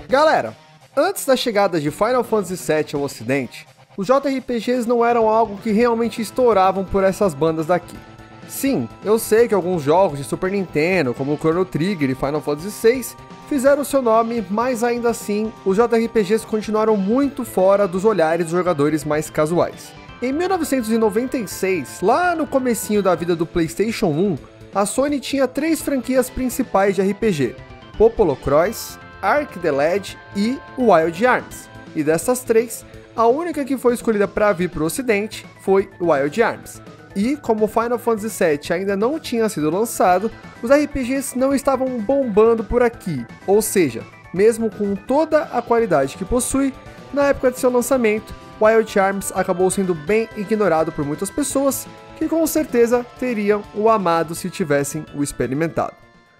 Galera, antes da chegada de Final Fantasy VII ao ocidente, os JRPGs não eram algo que realmente estouravam por essas bandas daqui. Sim, eu sei que alguns jogos de Super Nintendo, como Chrono Trigger e Final Fantasy VI, fizeram seu nome, mas ainda assim, os JRPGs continuaram muito fora dos olhares dos jogadores mais casuais. Em 1996, lá no comecinho da vida do PlayStation 1, a Sony tinha 3 franquias principais de RPG: Popolo Cross, Arc the Led e Wild Arms. E dessas 3, a única que foi escolhida para vir para o ocidente foi Wild Arms. E como Final Fantasy VII ainda não tinha sido lançado, os RPGs não estavam bombando por aqui. Ou seja, mesmo com toda a qualidade que possui, na época de seu lançamento, Wild Arms acabou sendo bem ignorado por muitas pessoas que com certeza teriam o amado se tivessem o experimentado.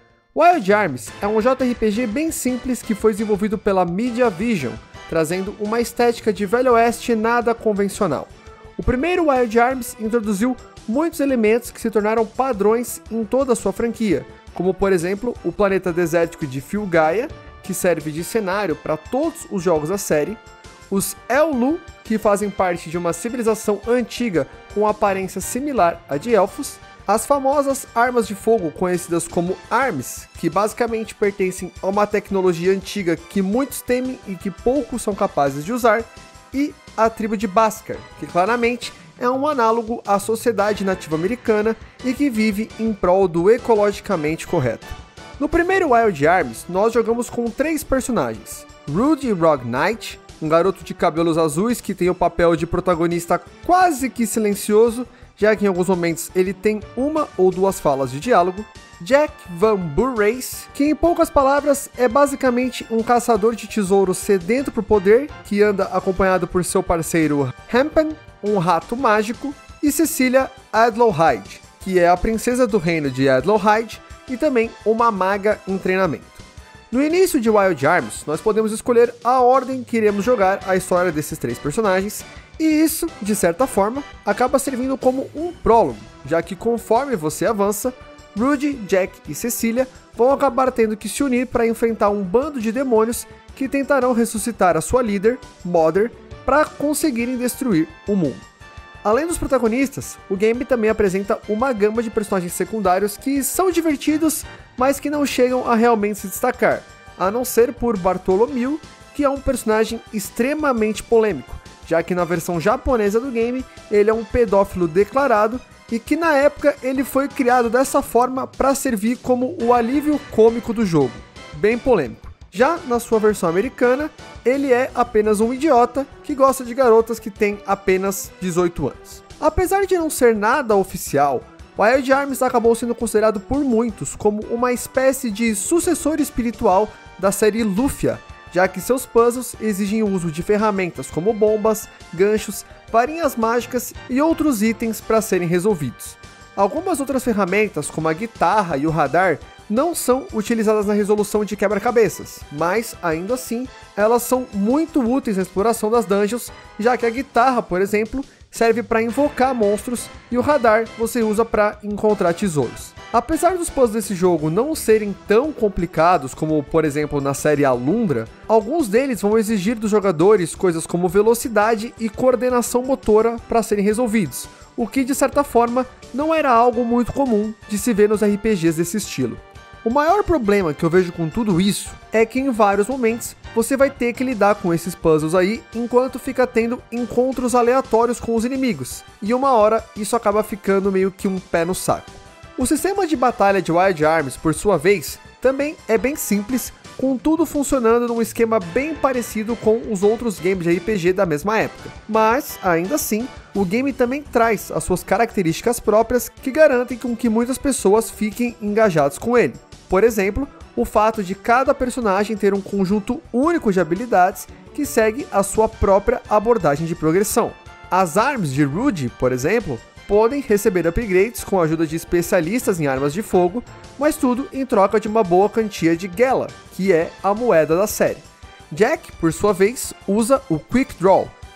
Wild Arms é um JRPG bem simples que foi desenvolvido pela Media Vision, trazendo uma estética de Velho Oeste nada convencional. O primeiro Wild Arms introduziu muitos elementos que se tornaram padrões em toda a sua franquia, como por exemplo o planeta desértico de Filgaia, que serve de cenário para todos os jogos da série, os Elu, que fazem parte de uma civilização antiga com aparência similar à de elfos, as famosas armas de fogo conhecidas como ARMS, que basicamente pertencem a uma tecnologia antiga que muitos temem e que poucos são capazes de usar, e a tribo de Bhaskar, que claramente é um análogo à sociedade nativa americana e que vive em prol do ecologicamente correto. No primeiro Wild Arms, nós jogamos com 3 personagens: Rudy Rogue Knight, um garoto de cabelos azuis que tem o papel de protagonista quase que silencioso, já que em alguns momentos ele tem 1 ou 2 falas de diálogo; Jack Van Burrace, que em poucas palavras é basicamente um caçador de tesouros sedento por poder, que anda acompanhado por seu parceiro Hempen, um rato mágico, e Cecilia Adlowhide, que é a princesa do reino de Adlowhide e também uma maga em treinamento. No início de Wild Arms, nós podemos escolher a ordem que iremos jogar a história desses 3 personagens, e isso, de certa forma, acaba servindo como um prólogo, já que conforme você avança, Rudy, Jack e Cecilia vão acabar tendo que se unir para enfrentar um bando de demônios que tentarão ressuscitar a sua líder, Mother, para conseguirem destruir o mundo. Além dos protagonistas, o game também apresenta uma gama de personagens secundários que são divertidos, mas que não chegam a realmente se destacar, a não ser por Bartholomew, que é um personagem extremamente polêmico, já que na versão japonesa do game ele é um pedófilo declarado e que na época ele foi criado dessa forma para servir como o alívio cômico do jogo, bem polêmico. Já na sua versão americana, ele é apenas um idiota que gosta de garotas que têm apenas 18 anos. Apesar de não ser nada oficial, Wild Arms acabou sendo considerado por muitos como uma espécie de sucessor espiritual da série Lufia, já que seus puzzles exigem o uso de ferramentas como bombas, ganchos, varinhas mágicas e outros itens para serem resolvidos. Algumas outras ferramentas, como a guitarra e o radar, não são utilizadas na resolução de quebra-cabeças, mas ainda assim elas são muito úteis na exploração das dungeons, já que a guitarra, por exemplo, serve para invocar monstros e o radar você usa para encontrar tesouros. Apesar dos puzzles desse jogo não serem tão complicados como, por exemplo, na série Alundra, alguns deles vão exigir dos jogadores coisas como velocidade e coordenação motora para serem resolvidos, o que de certa forma não era algo muito comum de se ver nos RPGs desse estilo. O maior problema que eu vejo com tudo isso é que em vários momentos você vai ter que lidar com esses puzzles aí enquanto fica tendo encontros aleatórios com os inimigos, e uma hora isso acaba ficando meio que um pé no saco. O sistema de batalha de Wild Arms, por sua vez, também é bem simples, com tudo funcionando num esquema bem parecido com os outros games de RPG da mesma época. Mas, ainda assim, o game também traz as suas características próprias que garantem com que muitas pessoas fiquem engajadas com ele. Por exemplo, o fato de cada personagem ter um conjunto único de habilidades que segue a sua própria abordagem de progressão. As armas de Rudy, por exemplo, podem receber upgrades com a ajuda de especialistas em armas de fogo, mas tudo em troca de uma boa quantia de Gela, que é a moeda da série. Jack, por sua vez, usa o Quick Draw,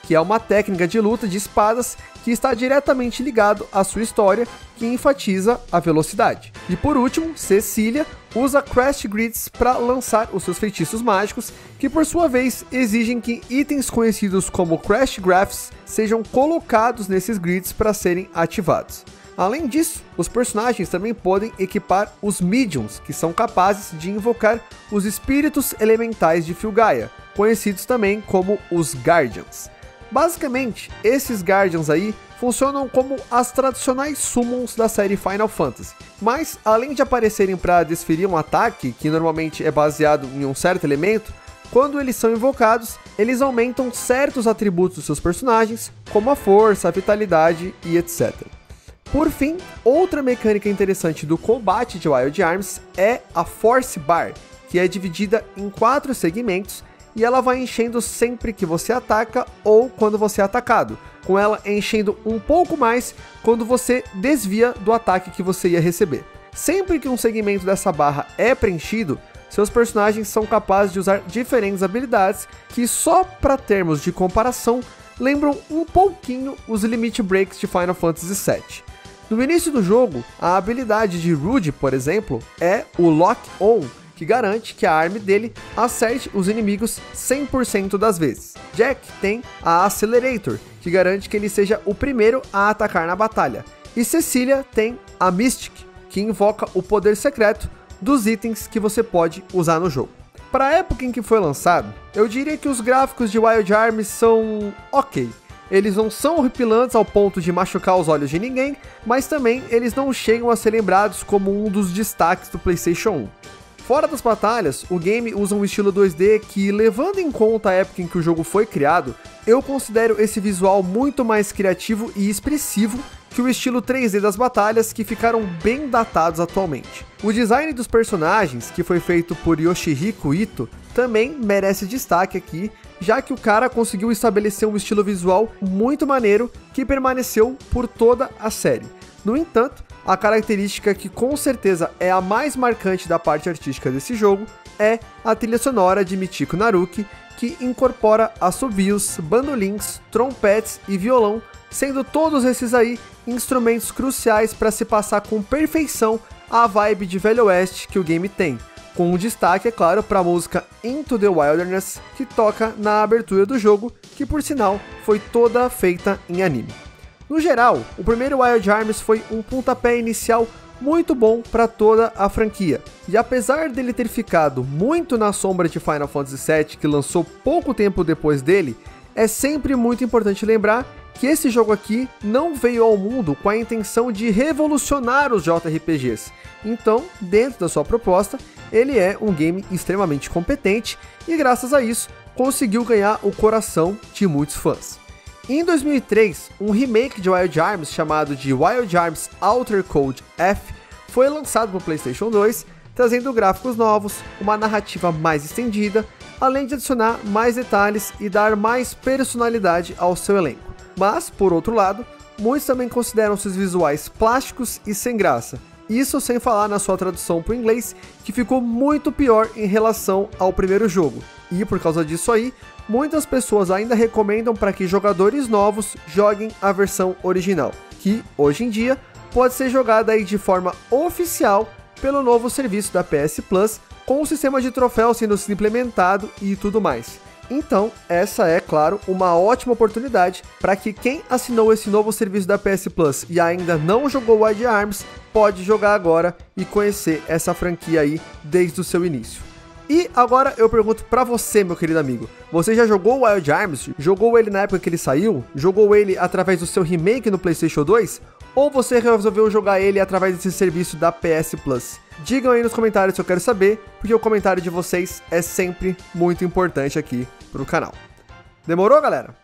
que é uma técnica de luta de espadas que está diretamente ligado à sua história, que enfatiza a velocidade. E por último, Cecília usa Crash Grids para lançar os seus feitiços mágicos, que por sua vez exigem que itens conhecidos como Crash Graphs sejam colocados nesses grids para serem ativados. Além disso, os personagens também podem equipar os Mediums, que são capazes de invocar os espíritos elementais de Filgaia, conhecidos também como os Guardians. Basicamente, esses Guardians aí funcionam como as tradicionais summons da série Final Fantasy, mas além de aparecerem para desferir um ataque, que normalmente é baseado em um certo elemento, quando eles são invocados, eles aumentam certos atributos dos seus personagens, como a força, a vitalidade e etc. Por fim, outra mecânica interessante do combate de Wild Arms é a Force Bar, que é dividida em 4 segmentos e ela vai enchendo sempre que você ataca ou quando você é atacado, com ela enchendo um pouco mais quando você desvia do ataque que você ia receber. Sempre que um segmento dessa barra é preenchido, seus personagens são capazes de usar diferentes habilidades que, só para termos de comparação, lembram um pouquinho os Limit Breaks de Final Fantasy VII. No início do jogo, a habilidade de Rude, por exemplo, é o Lock On, que garante que a arma dele acerte os inimigos 100% das vezes. Jack tem a Accelerator, que garante que ele seja o primeiro a atacar na batalha. E Cecília tem a Mystic, que invoca o poder secreto dos itens que você pode usar no jogo. Para a época em que foi lançado, eu diria que os gráficos de Wild Arms são ok. Eles não são horripilantes ao ponto de machucar os olhos de ninguém, mas também eles não chegam a ser lembrados como um dos destaques do PlayStation 1. Fora das batalhas, o game usa um estilo 2D que, levando em conta a época em que o jogo foi criado, eu considero esse visual muito mais criativo e expressivo que o estilo 3D das batalhas, que ficaram bem datados atualmente. O design dos personagens, que foi feito por Yoshihiko Ito, também merece destaque aqui, já que o cara conseguiu estabelecer um estilo visual muito maneiro que permaneceu por toda a série. No entanto, a característica que com certeza é a mais marcante da parte artística desse jogo é a trilha sonora de Michiko Naruki, que incorpora assobios, bandolins, trompetes e violão, sendo todos esses aí instrumentos cruciais para se passar com perfeição a vibe de Velho Oeste que o game tem, com um destaque, é claro, para a música Into the Wilderness, que toca na abertura do jogo, que por sinal foi toda feita em anime. No geral, o primeiro Wild Arms foi um pontapé inicial muito bom para toda a franquia, e apesar dele ter ficado muito na sombra de Final Fantasy VII, que lançou pouco tempo depois dele, é sempre muito importante lembrar que esse jogo aqui não veio ao mundo com a intenção de revolucionar os JRPGs. Então, dentro da sua proposta, ele é um game extremamente competente e, graças a isso, conseguiu ganhar o coração de muitos fãs. Em 2003, um remake de Wild Arms chamado de Wild Arms Outer Code F foi lançado para o PlayStation 2, trazendo gráficos novos, uma narrativa mais estendida, além de adicionar mais detalhes e dar mais personalidade ao seu elenco. Mas, por outro lado, muitos também consideram seus visuais plásticos e sem graça. Isso sem falar na sua tradução para o inglês, que ficou muito pior em relação ao primeiro jogo. E por causa disso aí, muitas pessoas ainda recomendam para que jogadores novos joguem a versão original, que hoje em dia pode ser jogada aí de forma oficial pelo novo serviço da PS Plus, com o sistema de troféus sendo implementado e tudo mais. Então, essa é, claro, uma ótima oportunidade para que quem assinou esse novo serviço da PS Plus e ainda não jogou Wild Arms, pode jogar agora e conhecer essa franquia aí desde o seu início. E agora eu pergunto pra você, meu querido amigo, você já jogou Wild Arms? Jogou ele na época que ele saiu? Jogou ele através do seu remake no PlayStation 2? Ou você resolveu jogar ele através desse serviço da PS Plus? Digam aí nos comentários que eu quero saber, porque o comentário de vocês é sempre muito importante aqui pro canal. Demorou, galera?